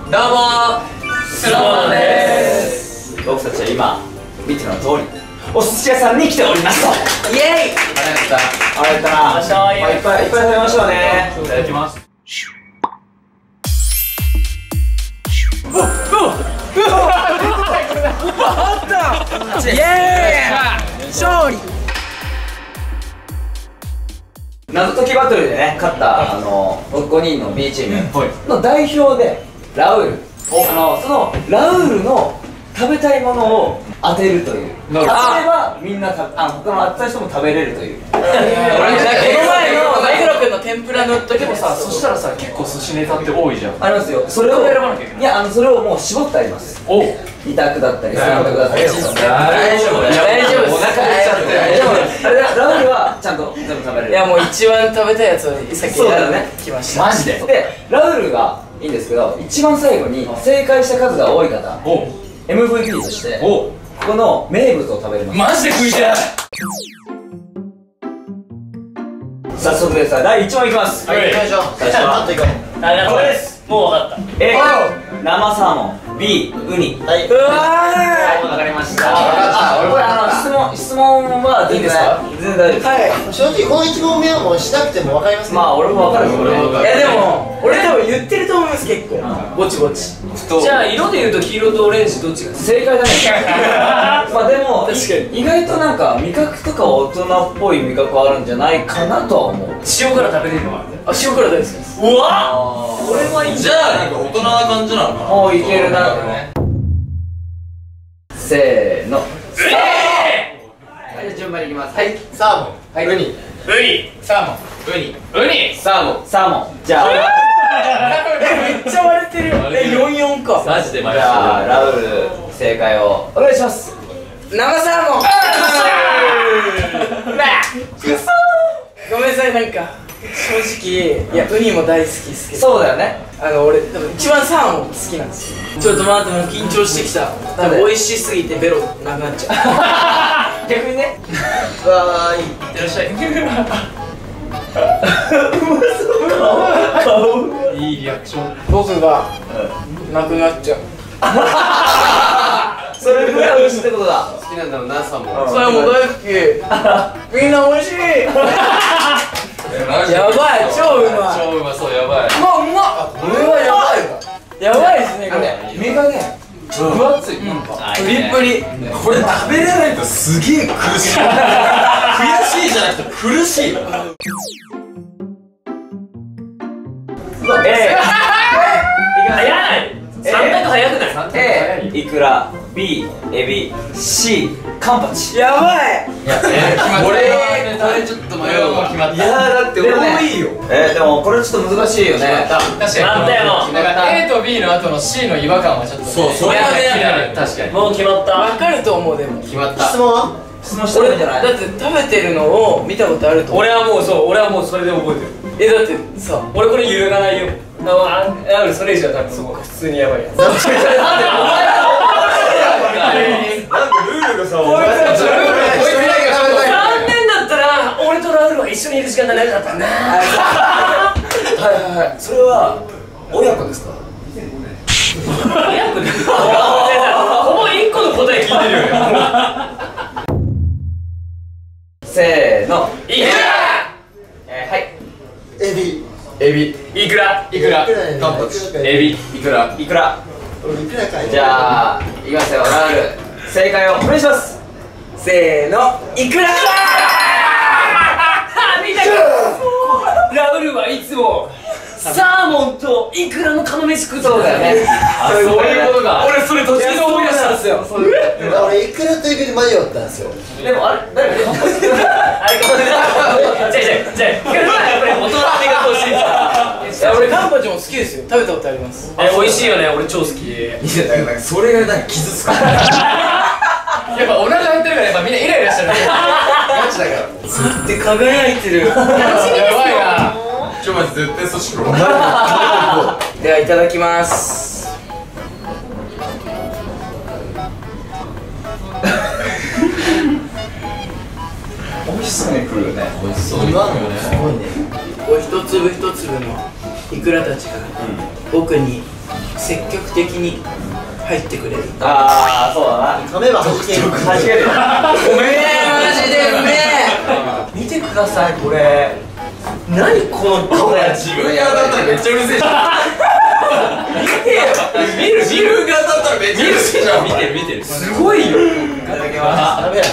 どうもスノーマンです。 僕たちは今見ての通りお寿司屋さんに来ておりますと。 イエーイ。 あれだな。いっぱい食べましょうね。 いただきます。 イエーイ勝利。謎解きバトルでね勝った5人の B チームの代表でラウール、そのラウールの食べたいものを当てるという。当てればみんな他の当てた人も食べれるという。この前の目黒君の天ぷらの時もさ、そしたらさ結構寿司ネタって多いじゃん。 ありますよ。それを選ばなきゃいけない。いやそれをもう絞ってあります。お2択だったり3択だったり。大丈夫大丈夫。お腹減っちゃって大丈夫。ラウールはちゃんと全部食べれる。 いやもう一番食べたいやつを先選んできました。 マジで。でラウールがいいんですけど、一番最後に正解した数が多い方 MVP としてここの名物を食べれます。 マジで食いたい。 早速ですが第1問いきます。 はい、行きましょう。 最初はこれです。もう分かった。 A 生サーモン、 B ウニ。はい、うわー分かりました。これ質問はいいですか？全然大丈夫です。はい、 正直この1問目はもうしなくても分かります。 まあ俺も分かる。いやでも俺多分言ってると思います。結構ぼちぼち。じゃあ色で言うと黄色とオレンジどっちが正解だね。まあでも意外となんか味覚とか大人っぽい味覚あるんじゃないかなとは思う。 塩辛食べれるのは塩辛大好きです。うわっこれはいい。じゃあなんか大人な感じなのかな。 もういけるな。せーの。順番にいきます。はい、 サーモン、はい、ウニ、サーモン、ウニ、 サーモン。じゃあめっちゃ割れてる。44か。マジで迷った。 じゃあラウール正解をお願いします。 生サーモン。くそー。ごめんなさい。なんか正直いやウニも大好きですけど。 そうだよね。 俺多分一番サーモン好きなんですよ。ちょっと待って、もう緊張してきた。多分美味しすぎてベロなくなっちゃう。逆にね。わーい。いってらっしゃい。いいリアクション。僕がなくなっちゃう。 それぐらい美味しいってことだ。 好きなんだろうな、サーモン。 それも大好き。みんな美味しい。やばい、超うまい。超うまそう、やばい。うまっ。これはやばいわ。やばいですね、これ。 身がね分厚い。プリップリ。 これ食べれないとすげえ苦しい。悔しいじゃなくて苦しい。 3択早くない？ A イクラ、 B エビ、 C カンパチ。 やばい。 これちょっと迷うわ。決まった。いやだって俺もいいよ。でもこれちょっと難しいよね。 確かに。 なんだよ。 A と B の後の C の違和感はちょっと。そう、それはね。確かに。 もう決まった。分かると思う。でも決まった。 質問は？ 質問したらいいんじゃない？ だって食べてるのを見たことあると思う。俺はもうそれで覚えてる。だってさ、俺これ揺るがないよ。それ以上は多分普通にやばいやつ。なんでルールがさ、残念だったら俺とラウールは一緒にいる時間がなかったね。 はい。それは親子ですか？ 親子です。ほぼ1個の答え聞いてるよ。 せーの。 いくら。 はい。 エビ、 いくら、 カンパチ、エビ、イクラ。 いくらかい。 じゃあいきますよ。ラウール正解をお願いします。 せーの。いくら。見たか。ラウールはいつもサーモンとイクラの釜飯食ってた。そうだよね。 そういうことか。 俺それ途中で思い出したんですよ。 俺イクラとエビで迷ったんですよ。 でもあれ誰かカンパチ。あれカンパチ。じゃあやっぱり大人の味が欲しいんですか。 俺カンパチも好きですよ。食べたことあります。美味しいよね。俺超好き。 それがなんか傷つかない。やっぱお腹減ってるからやっぱみんなイライラしてる。ガチだから。 で輝いてる。楽しみですよ。 やばいな。ちょっと待って、絶対そしろ。 ではいただきます。 美味しそうに食うよね。 美味しそう。 今のよね。すごいね。 こう一粒一粒のイクラたちが奥に積極的に入ってくれる。 ああ、そうだな。 噛めば弾ける。 弾けるよ。 うめえ、マジでうめえ。 見てください、これ。何このこれ。 自分が当たったらめっちゃうるせえじゃん。 見てよ。 自分が当たったらめっちゃうるせえじゃん。見てる見てる。 すごいよ。いただきます。 食べる。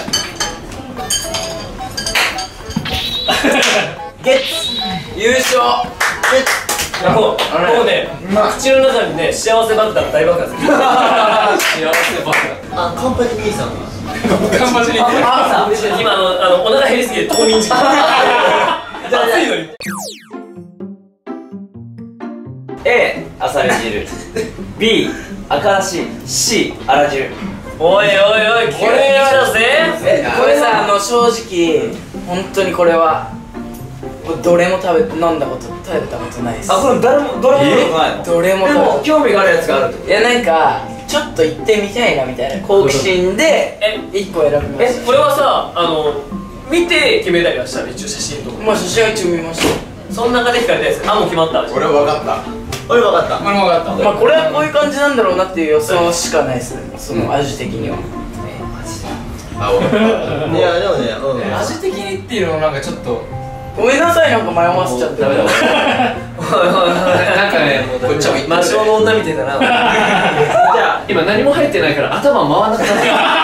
ゲッツ。 優勝。 ゲッツ。 もうね、口の中にね、幸せ爆弾が大爆発する。 幸せバカ。 あ、カンパチ兄さんが。 カンパチに。 今お腹減りすぎて冬眠時期。暑いのに。 A、あさり汁。B、赤だし。C、あら汁。 おいおいおい、急に来たぜ。 これさ、正直本当にこれはどれも食べたことないです。 あ、これどれも飲んだことないの？ どれもでも興味があるやつがあるってこいや、なんかちょっと行ってみたいなみたいな好奇心で1個選びました。 これはさ、見て決めたりはしたら、一応写真とか。 まあ写真は一応見ました。 その中で聞かれたやつ。あ、もう決まった。 俺は分かった。 俺分かった。 俺も分かった。 まあこれはこういう感じなんだろうなっていう予想しかないですね、その味的には。 あ、分かった。 いや、でもね、 味的にっていうのもなんかちょっと。 ごめんなさい、なんか迷わせちゃって。 ダメだ。 なんかね、こっちも魔性の女みたいだな。じゃあ今何も入ってないから頭回らなくなった。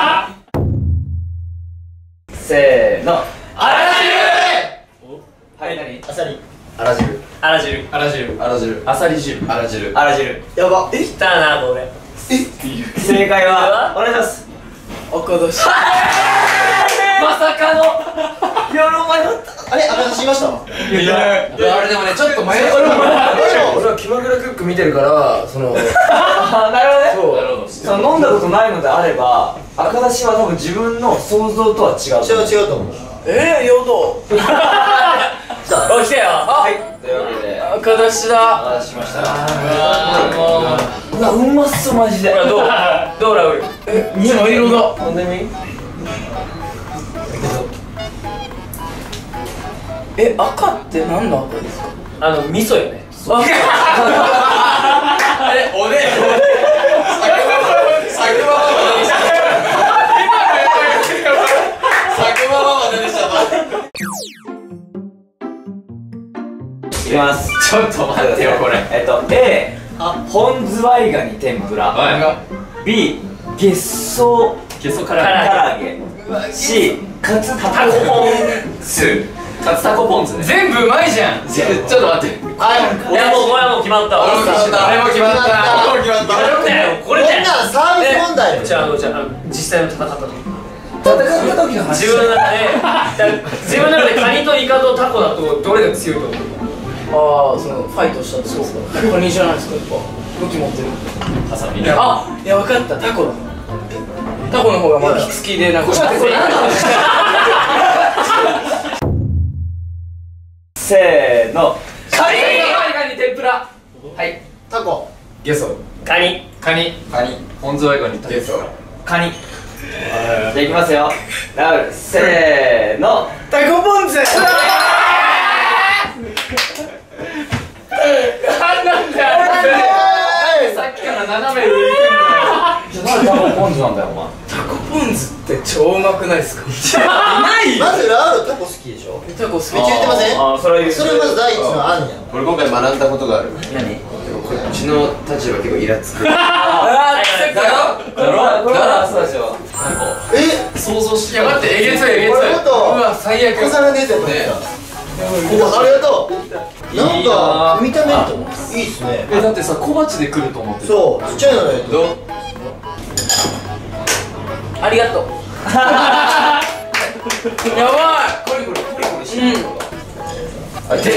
せーの。 あら汁。 はい、何？ あさり。 あら汁。 あら汁。 あら汁。あら汁。 あさり汁。 あら汁。 あら汁。 やば。 来たな、これ。 正解はお願いします。 赤だし。 まさかの。 いや、俺迷った。 あれ、赤だしいました。 いや、あれでもね、ちょっと迷った。 俺は気まぐれクック見てるからその。 あ、なるほどね。 なるほど。 その飲んだことないのであれば、赤だしは多分自分の想像とは違う。 違うと思う。 やだ。 さあ、 お、来たよ。 はい。というわけで、 赤だしだ。 お話ししました。 もう。 うわ、うまそうマジで。 ほら、どうラウール。 茶色だ。 飲んでみ。 赤って何の赤ですか？ 味噌よね。 あれ、おね。佐久間ママ出てきちゃった。 いきます。 ちょっと待ってよ、これ。 A、本ズワイガニ天ぷら。B、月草唐揚げ。C、カツタコポン酢。 カツタコポン酢ね。 全部うまいじゃん。ちょっと待って。 いや、もうこれはもう決まったわ。 あれも決まった。 これだよ。 こんなんサービス問題よ。 じゃあ実際の戦った時。 戦った時の話。 自分の中でカニとイカとタコだとどれが強いと思う？ そのファイトしたってことですか？カニじゃないですか、やっぱ武器持ってる。 ハサミ。 いや、分かった、タコだ。タコの方がまだ火付きでなんか。 せーの。 カニ天ぷら。はい。 タコ。 ゲソ。 カニ。 本ズワイガニゲソ。 カニ。じゃあいきますよ。ラウル、せーの。 タコポン酢。 なんだよ。さっきから斜め上に行くんだよ。 なんでタコポン酢なんだよ、お前。 タコポン酢って超うまくないですか？ まずラウルタコ好きでしょ。 タコ好き。 めっちゃ言ってません？ それは言う。 それまず第一の案やん。 俺今回学んだことがある。 何？ こっちの立場結構イラつく。 だろ？ そうでしょ。 想像して。いや待って、えげつない。うわ、最悪。 小皿のやつやと思った。ありがとう。なんか見た目といいっすね。 だってさ、小鉢で来ると思って。 そう、ちっちゃいのね。 どう？ ありがとう。やばい。 コリコリしてる。そっちじ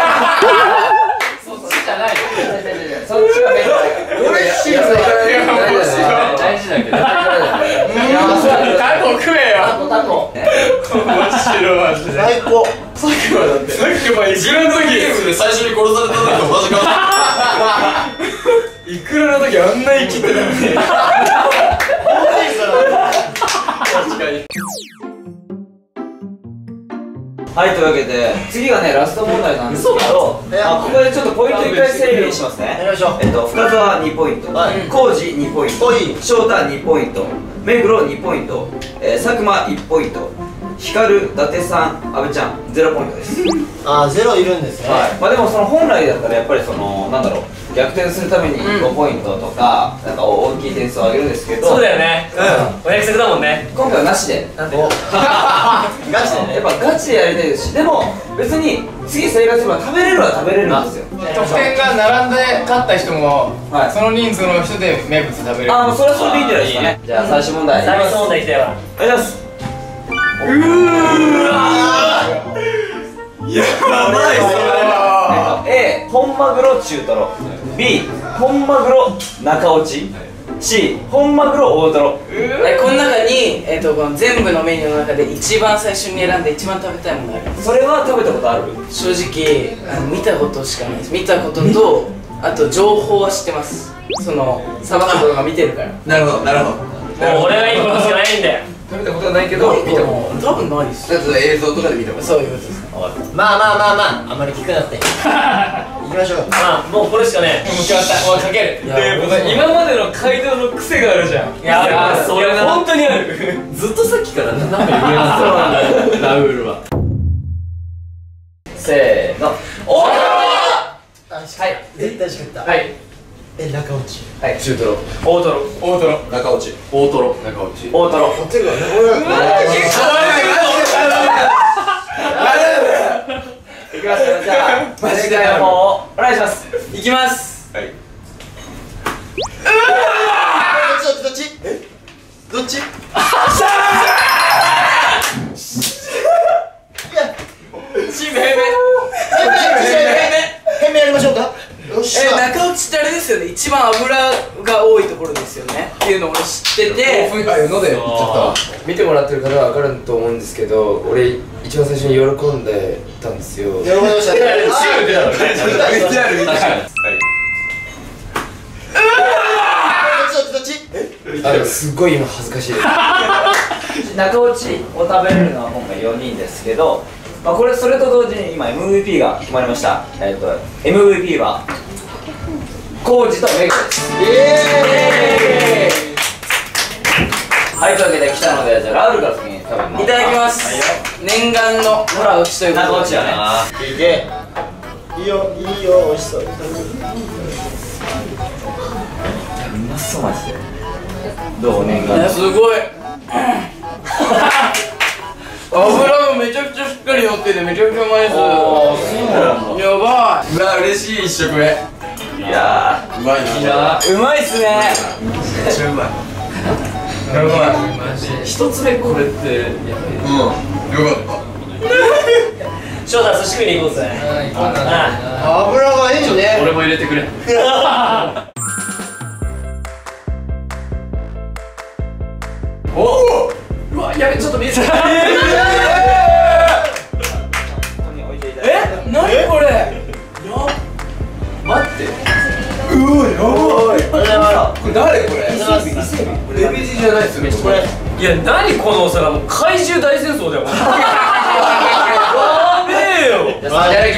ゃない。 そっちがメイン。 嬉しい。 大事だけど。 タコ食えよ。 タコ。 面白いマジで。 最高。 さっきまでだって。さっきまでイクラの時ゲームで最初に殺されたのと同じか。 イクラの時あんな生きてたのに。 確かに。 はい、というわけで次がねラスト問題なんですけど、ここでちょっとポイント1回整理しますね。 やりましょう。 深澤2ポイント、浩二2ポイント、翔太2ポイント、目黒2ポイント、佐久間1ポイント、光、伊達さん、阿部ちゃん0ポイントです。 あ、ゼロいるんですね。 はい、まあでもその本来だったらやっぱりそのなんだろう、逆転するために5ポイントとかなんか大きい点数を上げるんですけど、 そうだよね。お約束だもんね。 今回はなしで、 ガチでね。 やっぱガチでやりたいですし、でも別に次生活すれば食べれるは食べれるんですよ。 得点が並んで勝った人も、 はいその人数の人で名物食べれる。 ああ、もうそれはそれでいいんじゃないですかね。じゃあ最終問題。 最初問題来たよ。 お願いします。A 本マグロ中トロ、 B 本マグロ中落ち、 C 本マグロ大トロ。 この中に、この全部のメニューの中で一番最初に選んで一番食べたいものがあります。 それは食べたことある？ 正直見たことしかないです。見たことと、あと情報は知ってます。そのさばく動画見てるから。 なるほどなるほど。 もう俺がいいことしかないんだよ。 食べたことはないけど見たこ多分ないです。 と。ちょっと映像とかで見たこと。 そういうことです。 まあまあまあまあ、あんまり聞くなって。行きましょう。 まあもうこれしかね。 もう決まった。もうかける。 今までの街道の癖があるじゃん。いや、それな。本当にある。ずっとさっきから斜め上なんだよ。ラウールは。 せーの。おー。 はい。絶対しかった。 はい。 中落ち。 はい。 中トロ。 大トロ。 大トロ。中落ち。 大トロ。 中落ち。 大トロ。 持ってるからね。俺は。 いきますよ。じゃあ正解の方をお願いします。 いきます。 はい。 どっち？どっち？ チーム平面。 変面やりましょうか。よっしゃ。 中落ちってあれですよね。一番油が多いところですよね。っていうのを俺知ってて。 のでちょっと見てもらってる方は分かると思うんですけど、俺一番最初に喜んでたんですよ。 喜びました。 チームでだろ。 確かに。どっち？ すごい今恥ずかしいです。 中落ちを食べれるのは今回4人ですけど、まあ、これそれと同時に今 MVP が決まりました。MVP は浩二と目黒です。はい、というわけで来たので、じゃあラウールから先に食べます。 いただきます。念願の中落ちということで。 中落ちはね。 いけ。いいよ、いいよ、美味しそう。 うまそうマジで。どう念願の。 すごい。油がめちゃくちゃしっかり乗っててめちゃくちゃうまいです。やばい。 うわ嬉しい一食目。 いやうまいな。 ーうまいっすね。 めっちゃうまい。 なるほど。一つ目これってやばい。 よかった。 翔太寿司食いに行こうぜ。 油がいいね。 俺も入れてくれ。 おお。 うわ、やべ、ちょっと見えてた。 何これ。 待って。 うわやばい。 これだから。 これ誰これ？エビジじゃないですよね。これ。 いや、何このお皿、もう怪獣大戦争だよ。やべえよ。 いただきます。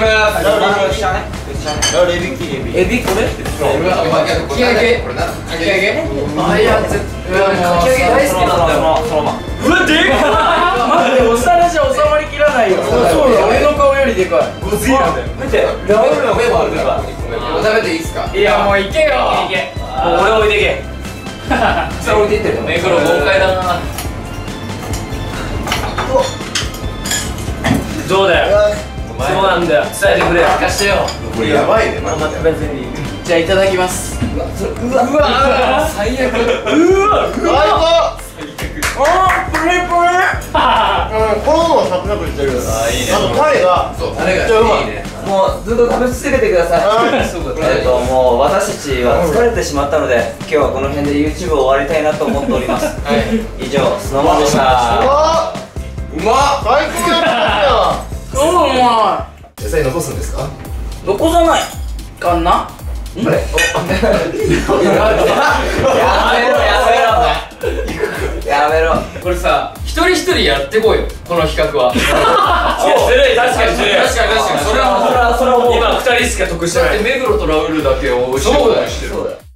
レビキレビ。 エビこれ？ かき揚げ。これなん？かき揚げ？ あ、いや、かき揚げ大好きなんだよ。うわ、でかい。 待って、お皿じゃ収まりきらないよ。そうだ、俺の顔よりでかい。 ゴジラだよ。 見て、ラウールの目もあるから。 食べていいですか？ いや、もう行けよ。行け。もう俺置いてけ。 それ置いていってるの。 目黒豪快だな。どうだよ。そうなんだよ。伝えてくれ。聞かしてよ。 これやばいね。マジで。 別に。 じゃあいただきます。 うわ、最悪。 最高。 あー、プリプリ。 このままサクサクしてる。あいいね。 とタレが。 そう。あれがいいね。 もうずっと食べ続けてください。もう私たちは疲れてしまったので、今日はこの辺で YouTube を終わりたいなと思っております。以上、スノーマンでした。 うまっ。 最高やったよ。 超うま野菜残すんですか？ い。残さないかな。 あれ？ やめろ。やめろ。 これさ、一人一人やってこいよこの企画は。 ずるい、確かにずるい。 確かにそれは今2人しか得してない。 だって目黒とラウールだけをそうだよ。